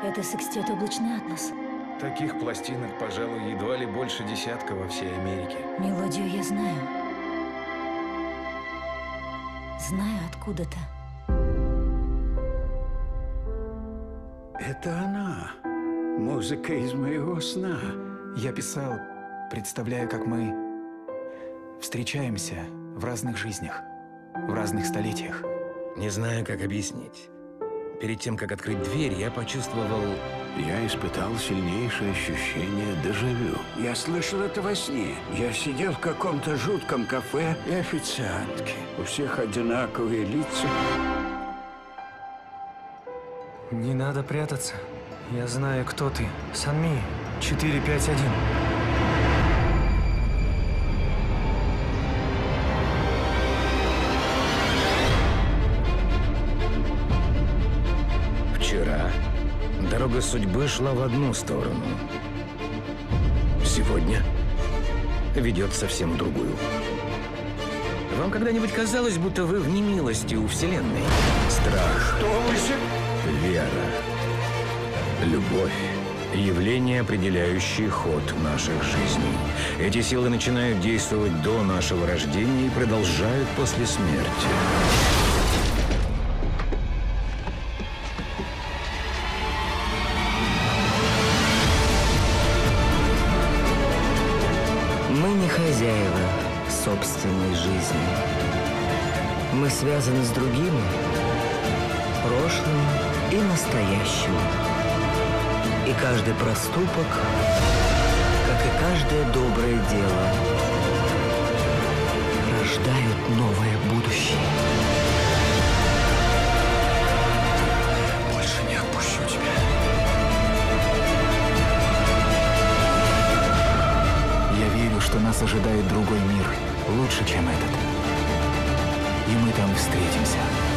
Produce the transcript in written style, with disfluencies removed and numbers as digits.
Это секстет «Облачный атлас». Таких пластинок, пожалуй, едва ли больше десятка во всей Америке. Мелодию я знаю. Знаю откуда-то. Это она. Музыка из моего сна. Я писал, представляя, как мы встречаемся в разных жизнях, в разных столетиях. Не знаю, как объяснить. Перед тем, как открыть дверь, я почувствовал... Я испытал сильнейшее ощущение дежавю. Я слышал это во сне. Я сидел в каком-то жутком кафе, и официантки. У всех одинаковые лица. Не надо прятаться. Я знаю, кто ты. Санми, 451. Вчера дорога судьбы шла в одну сторону. Сегодня ведет совсем в другую. Вам когда-нибудь казалось, будто вы в немилости у Вселенной? Страх, вера, любовь – явления, определяющие ход наших жизней. Эти силы начинают действовать до нашего рождения и продолжают после смерти. Мы не хозяева собственной жизни. Мы связаны с другими, прошлым и настоящим. И каждый проступок, как и каждое доброе дело, рождают новое будущее. Больше не отпущу тебя. Я верю, что нас ожидает другой мир, лучше, чем этот. И мы там встретимся.